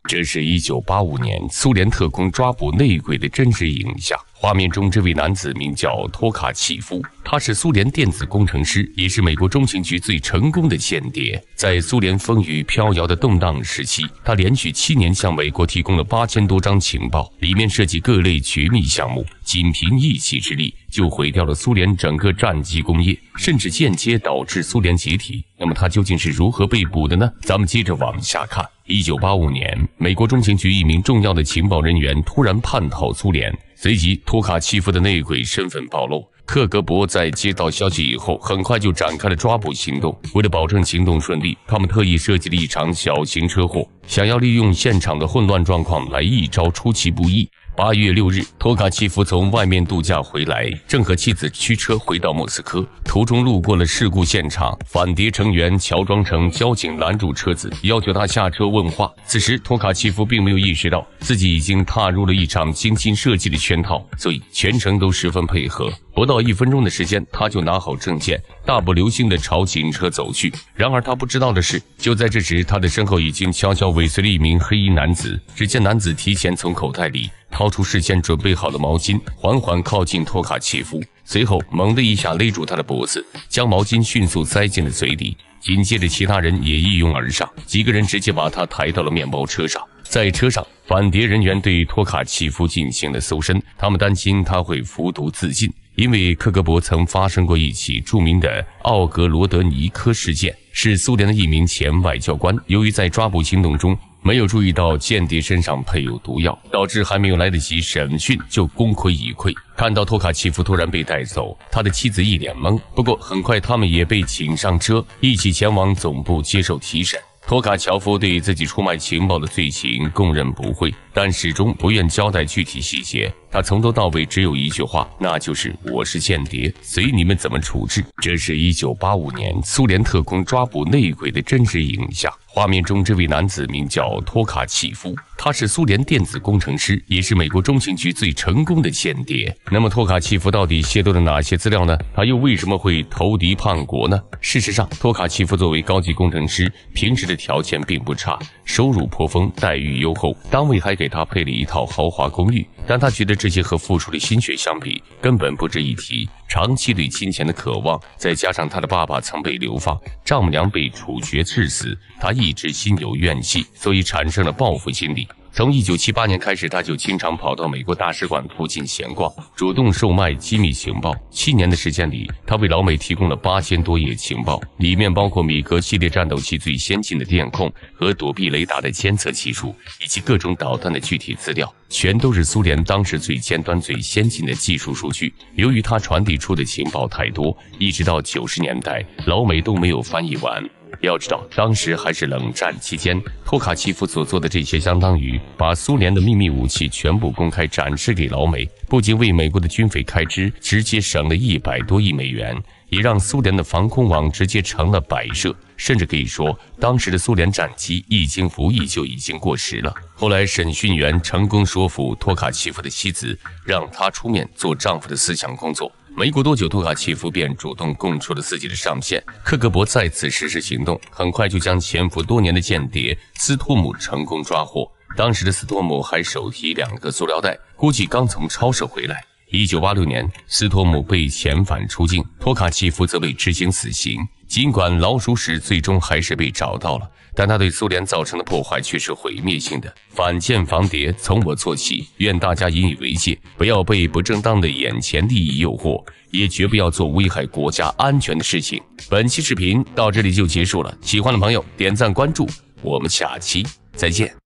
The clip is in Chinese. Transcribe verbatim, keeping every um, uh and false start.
这是一九八五年苏联特工抓捕内鬼的真实影像。画面中这位男子名叫托卡契夫，他是苏联电子工程师，也是美国中情局最成功的间谍。在苏联风雨飘摇的动荡时期，他连续七年向美国提供了八千多张情报，里面涉及各类绝密项目，仅凭一己之力就毁掉了苏联整个战机工业，甚至间接导致苏联解体。那么他究竟是如何被捕的呢？咱们接着往下看。一九八五年，美国中情局一名重要的情报人员突然叛逃苏联，随即托卡契夫的内鬼身份暴露。克格勃在接到消息以后，很快就展开了抓捕行动。为了保证行动顺利，他们特意设计了一场小型车祸，想要利用现场的混乱状况来一招出其不意。八月六日，托卡契夫从外面度假回来，正和妻子驱车回到莫斯科，途中路过了事故现场，反谍成员乔装成交警拦住车子，要求他下车问话。此时托卡契夫并没有意识到自己已经踏入了一场精心设计的圈套，所以全程都十分配合。不到一分钟的时间，他就拿好证件，大步流星地朝警车走去。然而他不知道的是，就在这时，他的身后已经悄悄尾随了一名黑衣男子。只见男子提前从口袋里掏出事先准备好的毛巾，缓缓靠近托卡契夫，随后猛地一下勒住他的脖子，将毛巾迅速塞进了嘴里。紧接着其他人也一拥而上，几个人直接把他抬到了面包车上。在车上，反谍人员对托卡契夫进行了搜身，他们担心他会服毒自尽，因为克格勃曾发生过一起著名的奥格罗德尼科事件，是苏联的一名前外交官，由于在抓捕行动中没有注意到间谍身上配有毒药，导致还没有来得及审讯就功亏一篑。看到托卡契夫突然被带走，他的妻子一脸懵，不过很快他们也被请上车，一起前往总部接受提审。托卡乔夫对自己出卖情报的罪行供认不讳，但始终不愿交代具体细节。他从头到尾只有一句话，那就是我是间谍，随你们怎么处置。这是一九八五年苏联特工抓捕内鬼的真实影像。画面中这位男子名叫托卡契夫，他是苏联电子工程师，也是美国中情局最成功的间谍。那么托卡契夫到底泄露了哪些资料呢？他又为什么会投敌叛国呢？事实上，托卡契夫作为高级工程师，平时的条件并不差，收入颇丰，待遇优厚，单位还给他配了一套豪华公寓。但他觉得这些和付出的心血相比，根本不值一提。长期对金钱的渴望，再加上他的爸爸曾被流放，丈母娘被处决致死，他一直心有怨气，所以产生了报复心理。从一九七八年开始，他就经常跑到美国大使馆附近闲逛，主动售卖机密情报。七年的时间里，他为老美提供了八千多页情报，里面包括米格系列战斗机最先进的电控和躲避雷达的监测技术，以及各种导弹的具体资料，全都是苏联当时最尖端最先进的技术数据。由于他传递出的情报太多，一直到九十年代，老美都没有翻译完。要知道，当时还是冷战期间，托卡契夫所做的这些，相当于把苏联的秘密武器全部公开展示给老美，不仅为美国的军费开支直接省了一百多亿美元，也让苏联的防空网直接成了摆设，甚至可以说，当时的苏联战机一经服役就已经过时了。后来，审讯员成功说服托卡契夫的妻子，让他出面做丈夫的思想工作。没过多久，托卡契夫便主动供出了自己的上线。克格勃再次实施行动，很快就将潜伏多年的间谍斯托姆成功抓获。当时的斯托姆还手提两个塑料袋，估计刚从超市回来。一九八六年，斯托姆被遣返出境，托卡契夫则被执行死刑。尽管老鼠屎最终还是被找到了，但他对苏联造成的破坏却是毁灭性的。反间防谍，从我做起，愿大家引以为戒，不要被不正当的眼前利益诱惑，也绝不要做危害国家安全的事情。本期视频到这里就结束了，喜欢的朋友点赞关注，我们下期再见。